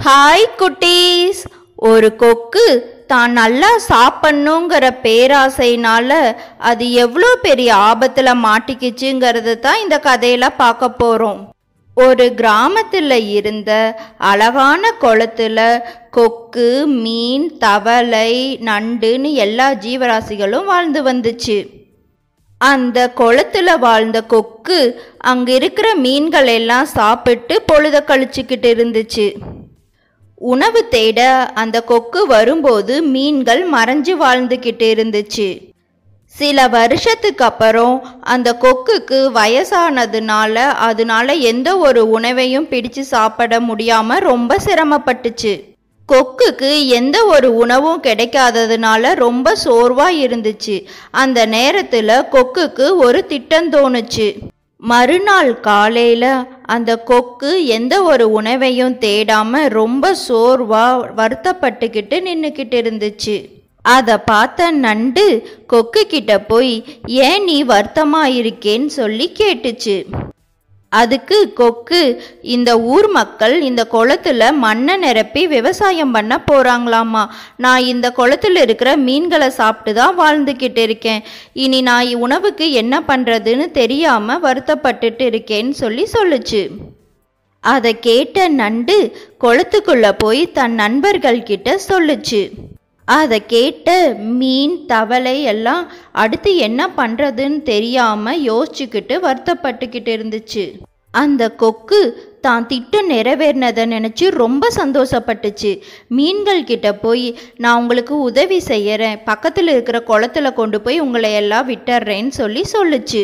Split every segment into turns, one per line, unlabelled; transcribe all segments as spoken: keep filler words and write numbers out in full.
Hi குட்டீஸ். ஒரு கொக்கு தான் நல்லா சாப்பிடணுங்கிற பேராசைனால அது எவ்வளோ பெரிய ஆபத்தில் மாட்டிக்கிச்சுங்கிறது தான் இந்த கதையில பார்க்க போகிறோம். ஒரு கிராமத்தில் இருந்த அழகான குளத்துல கொக்கு, மீன், தவளை, நண்டுன்னு எல்லா ஜீவராசிகளும் வாழ்ந்து வந்துச்சு. அந்த குளத்துல வாழ்ந்த கொக்கு அங்க இருக்கிற மீன்கள் எல்லாம் சாப்பிட்டு பொழுத கழிச்சுக்கிட்டு இருந்துச்சு. உணவு தேட அந்த கொக்கு வரும்போது மீன்கள் மறைஞ்சு வாழ்ந்துக்கிட்டு இருந்துச்சு. சில வருஷத்துக்கு அப்புறம் அந்த கொக்குக்கு வயசானதுனால அதனால எந்த ஒரு உணவையும் பிடிச்சு சாப்பிட முடியாம ரொம்ப சிரமப்பட்டுச்சு. கொக்குக்கு எந்த ஒரு உணவும் கிடைக்காததுனால ரொம்ப சோர்வா இருந்துச்சு. அந்த நேரத்துல கொக்குக்கு ஒரு திட்டம் தோணுச்சு. மறுநாள் காலையில அந்த கொக்கு எந்த ஒரு உணவையும் தேடாம ரொம்ப சோர்வா வருத்தப்பட்டுக்கிட்டு நின்னுக்கிட்டு இருந்துச்சு. அதை பார்த்த நண்டு கொக்கு கிட்ட போய் ஏன் நீ வருத்தமா இருக்கேன்னு சொல்லி கேட்டுச்சு. அதுக்கு கொக்கு, இந்த ஊர் மக்கள் இந்த குளத்துல மண்ணை நிரப்பி விவசாயம் பண்ண போறாங்களாமா. நான் இந்த குளத்துல இருக்கிற மீன்களை சாப்பிட்டு தான் வாழ்ந்துக்கிட்டு இருக்கேன். இனி நான் உணவுக்கு என்ன பண்றதுன்னு தெரியாம வருத்தப்பட்டுட்டு இருக்கேன்னு சொல்லி சொல்லுச்சு. அதை கேட்ட நண்டு குளத்துக்குள்ள போய் தன் நண்பர்கள் கிட்ட சொல்லுச்சு. அதை கேட்ட மீன், தவளை எல்லாம் அடுத்து என்ன பண்றதுன்னு தெரியாம யோசிச்சுக்கிட்டு வருத்தப்பட்டுக்கிட்டு இருந்துச்சு. அந்த கொக்கு தான் திட்டம் நிறைவேறினதை நினைச்சு ரொம்ப சந்தோஷப்பட்டுச்சு. மீன்கள் கிட்ட போய் நான் உங்களுக்கு உதவி செய்யறேன், பக்கத்துல இருக்கிற குளத்துல கொண்டு போய் உங்களை எல்லாம் விட்டுறேன்னு சொல்லி சொல்லுச்சு.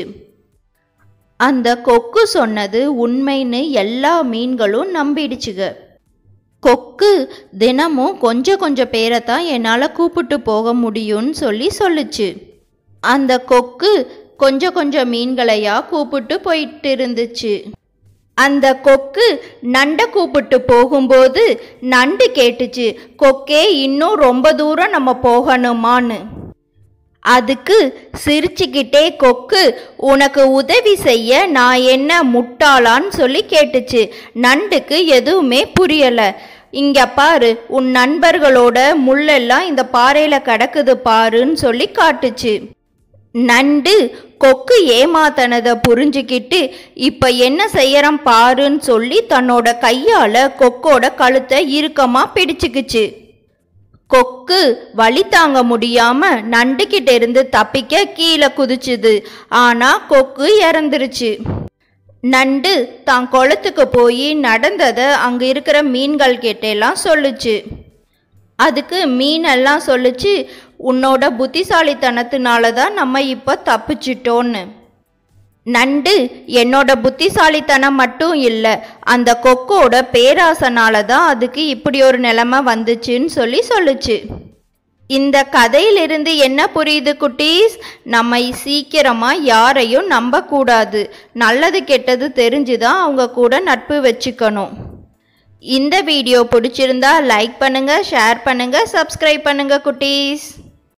அந்த கொக்கு சொன்னது உண்மைன்னு எல்லா மீன்களும் நம்பிடுச்சுங்க. கொக்கு தினமும் கொஞ்சம் கொஞ்சம் பேரை தான் என்னால் கூப்பிட்டு போக முடியும்னு சொல்லி சொல்லுச்சு. அந்த கொக்கு கொஞ்சம் கொஞ்சம் மீன்களையா கூப்பிட்டு போயிட்டு இருந்துச்சு. அந்த கொக்கு நண்டை கூப்பிட்டு போகும்போது நண்டு கேட்டுச்சு, கொக்கே இன்னும் ரொம்ப தூரம் நம்ம போகணுமான்னு. அதுக்கு சிரிச்சுக்கிட்டே கொக்கு, உனக்கு உதவி செய்ய நான் என்ன முட்டாளான்னு சொல்லி கேட்டுச்சு. நண்டுக்கு எதுவுமே புரியல. இங்க பாரு, உன் நண்பர்களோட முள்ளெல்லாம் இந்த பாறையில கிடக்குது பாருன்னு சொல்லி காட்டுச்சு. நண்டு கொக்கு ஏமாத்தனதை புரிஞ்சுக்கிட்டு இப்ப என்ன செய்யறோம் பாருன்னு சொல்லி தன்னோட கையால கொக்கோட கழுத்தை இறுக்கமா பிடிச்சுக்குச்சு. கொக்கு வலி தாங்க முடியாம நண்டு கிட்ட இருந்து தப்பிக்க கீழே குதிச்சுது. ஆனா கொக்கு இறந்துருச்சு. நண்டு தான் குளத்துக்கு போய் நடந்ததை அங்க இருக்கிற மீன்கள் கிட்டெல்லாம் சொல்லுச்சு. அதுக்கு மீனெல்லாம் சொல்லுச்சு, உன்னோட புத்திசாலித்தனத்தினால தான் நம்ம இப்போ தப்பிச்சிட்டோன்னு. நண்டு, என்னோட புத்திசாலித்தனம் மட்டும் இல்லை, அந்த கொக்கோட பேராசனால தான் அதுக்கு இப்படி ஒரு நிலைமை வந்துச்சுன்னு சொல்லி சொல்லுச்சு. இந்த கதையிலிருந்து என்ன புரியுது குட்டீஸ்? நம்ம சீக்கிரமா யாரையும் நம்பக்கூடாது. நல்லது கெட்டது தெரிஞ்சுதான் அவங்க கூட நட்பு வச்சுக்கணும். இந்த வீடியோ பிடிச்சிருந்தா லைக் பண்ணுங்க, ஷேர் பண்ணுங்க, சப்ஸ்கிரைப் பண்ணுங்க குட்டீஸ்.